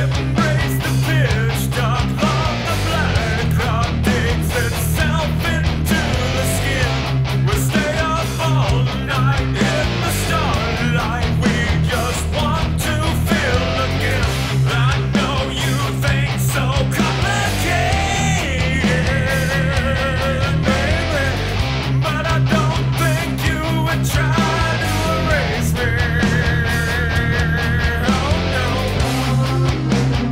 Embrace the pitch dark of the black crowd digs itself into the skin. We'll stay up all night in the starlight. We just want to feel again. I know you think so complicated, baby, but I don't think you would try to erase me. Oh no.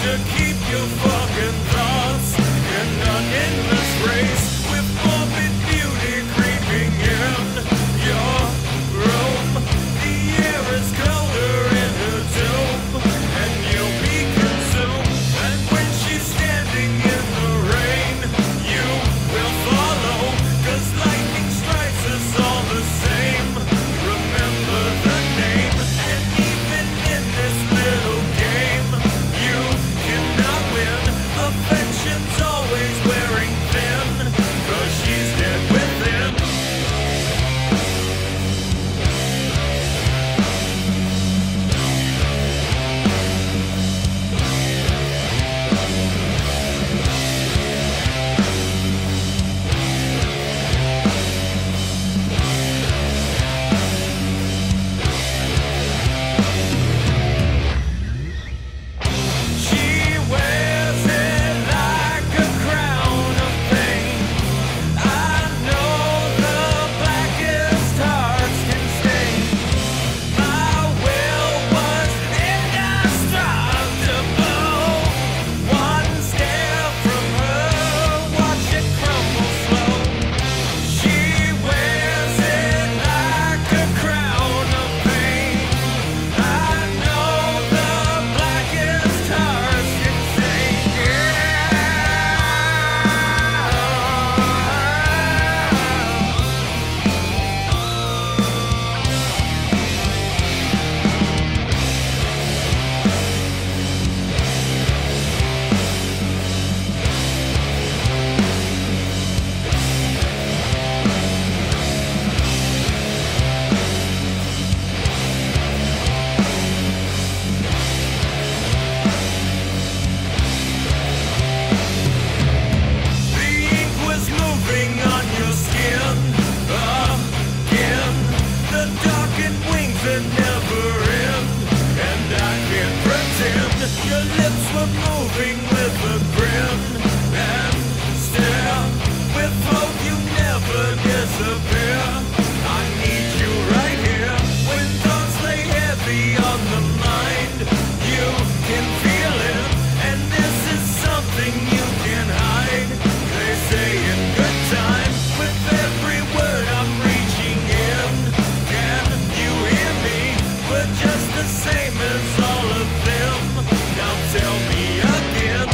to keep your fucking thoughts in an endless race with morbid beauty creeping in your room. The air is colder in her tomb, and you'll be consumed. And when she's standing in the rain, you will follow, 'cause lightning strikes us all the same. Remember the name, and even in this little game, you cannot win. Affection's always wearing thin, 'cause she's dead within. She wears it like a crown of pain. I know the blackest hearts can stain. My will was indestructible. One step from her, watch it crumble slow. She wears it like a crown of pain. I know the blackest hearts can stain. The ink was moving on your skin again. The darkened wings that never end, and I can't pretend. Your lips were moving with a grin and stare. With hope you never disappear. I need you right here when thoughts lay heavy on the mind. You can feel it, and this is something you can hide. They say in good time, with every word I'm reaching in. Can you hear me? We're just the same as all of them. Now tell me again.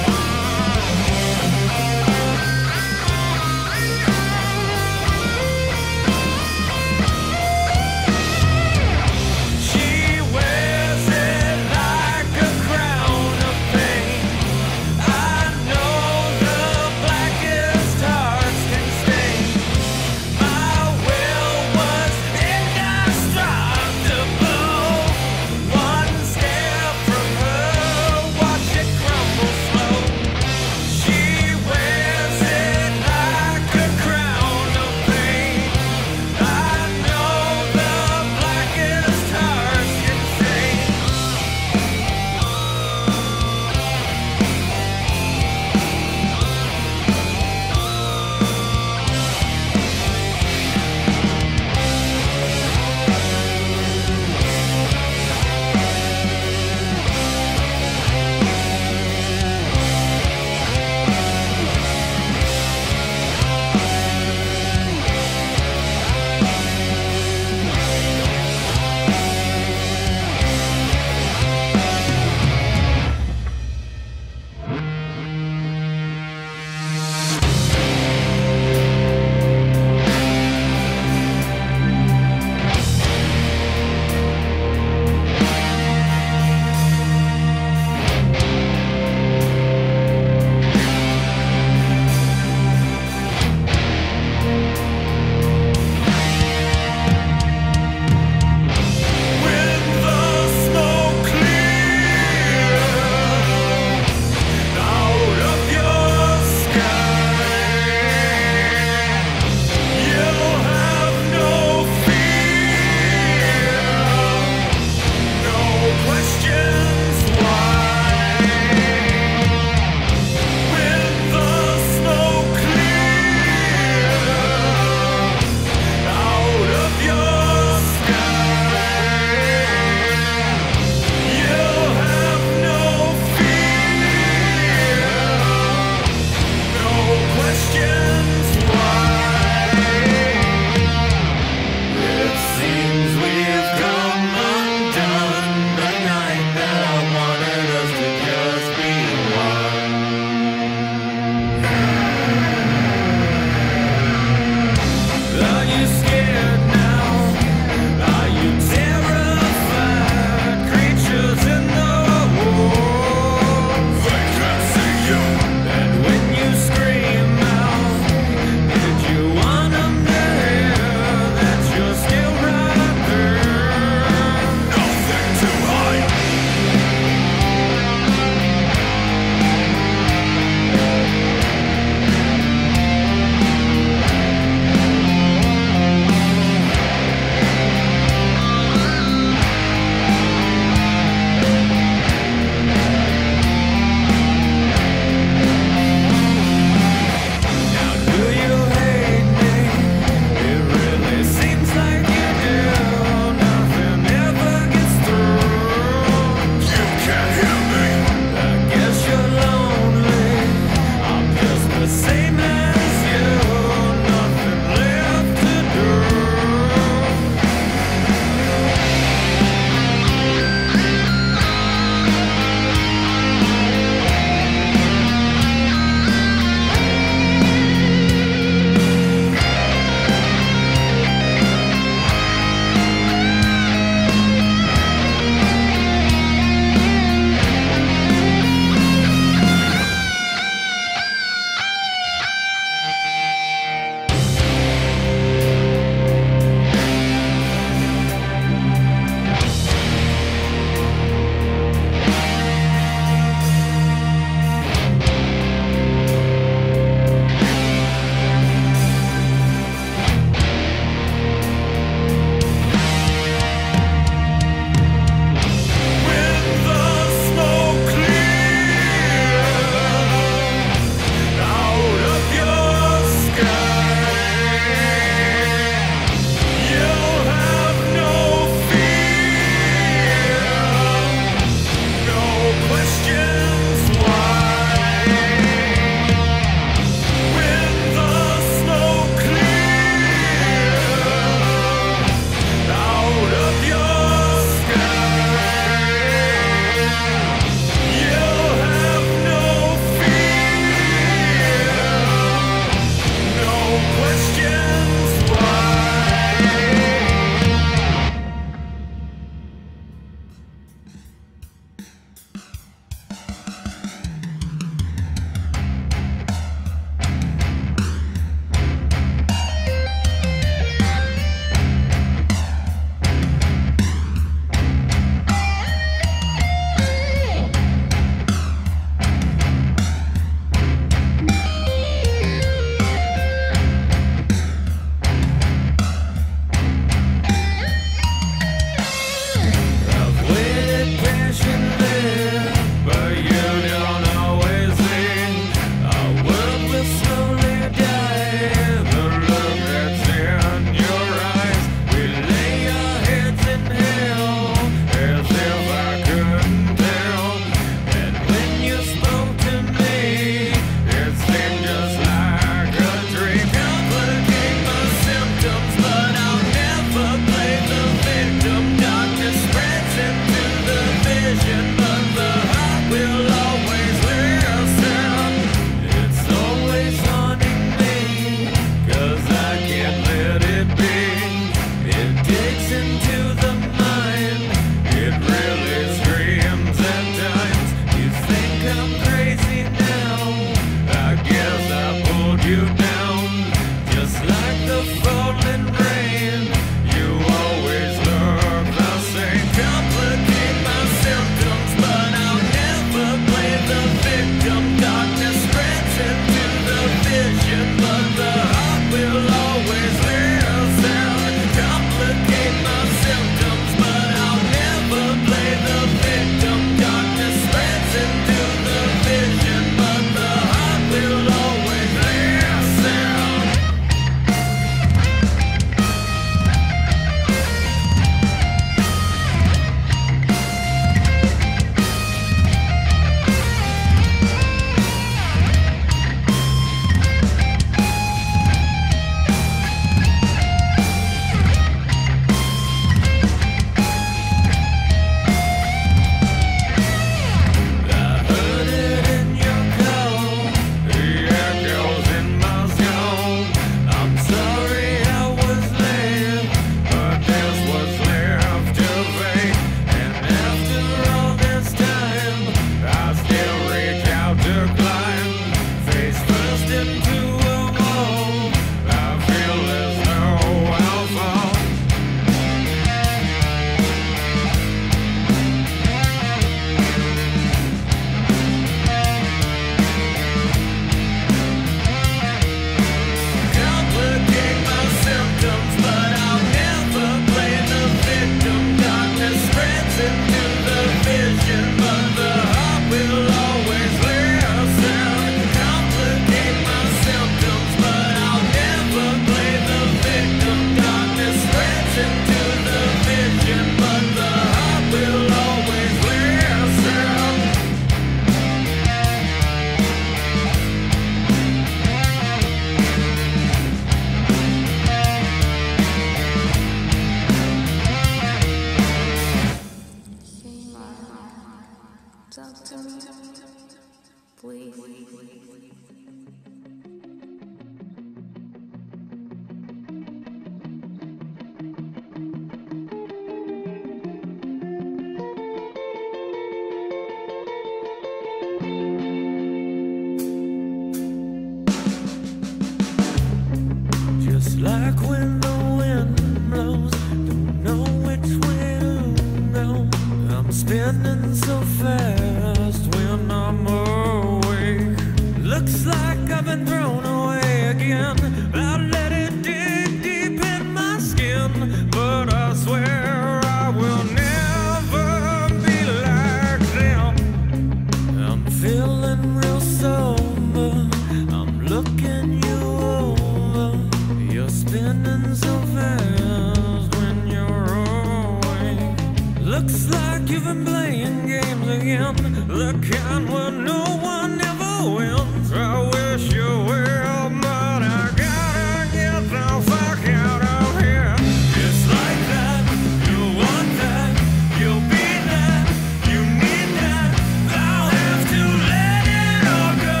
Just like when the wind blows, don't know which way to go. I'm spinning so fast when I'm awake. Looks like I've been thrown away again. I'll let it dig deep in my skin, but I swear I will never be like them. I'm feeling real sober, I'm looking you over. You're spinning so fast when you're awake. Looks like you've been playing games again, the kind where no one ever wins. I wish you well, but I gotta get the fuck out of here. It's like that, you want that, you'll be that, you need that. I'll have to let it all go.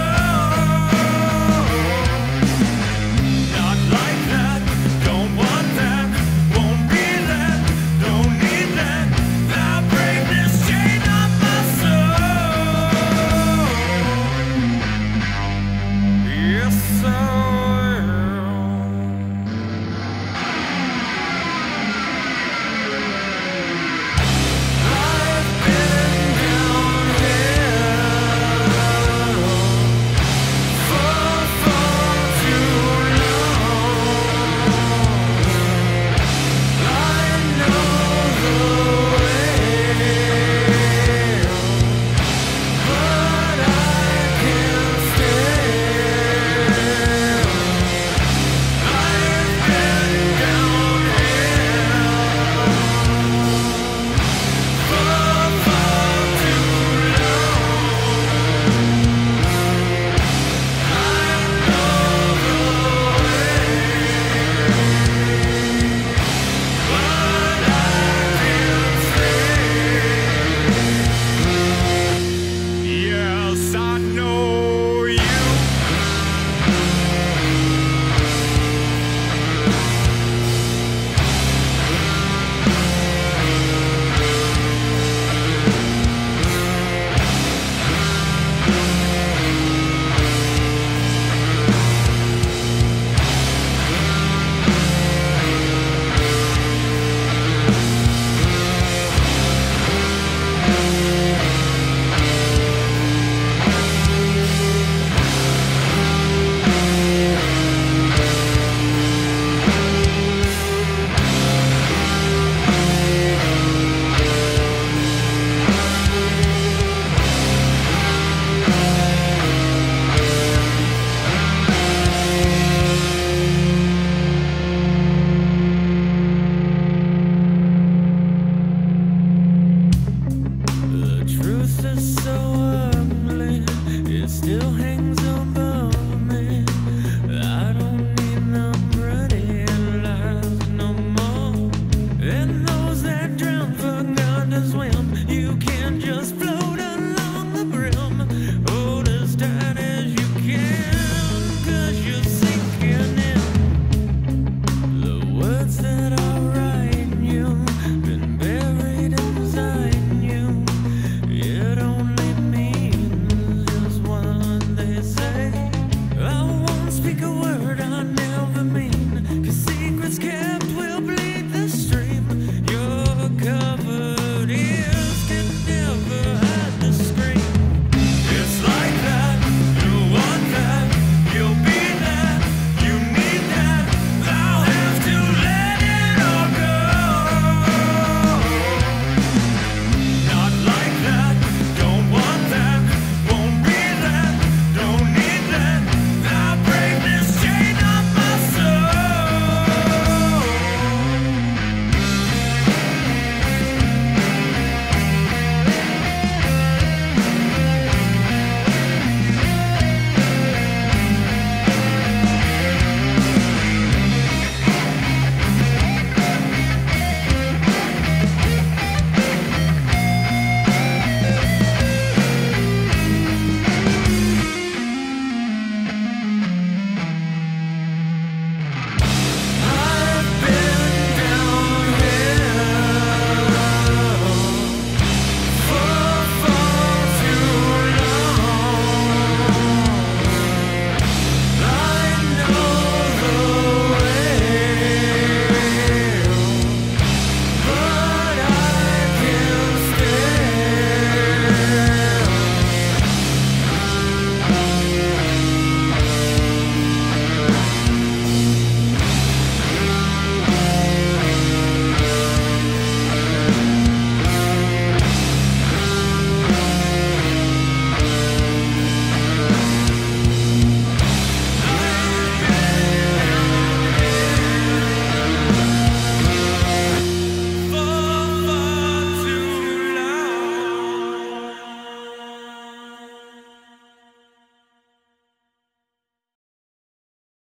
Not like that, don't want that, won't be that, don't need that. I'll break this chain of my soul. Yes, I will. I've been down here for far too long. I know the way, but I can't stay. I've been down here for far too long. I know the way, but I can't stay. Yes, I know you. The truth is so ugly, it still hangs above me. I don't need them pretty lies no more. And those that drown for God is when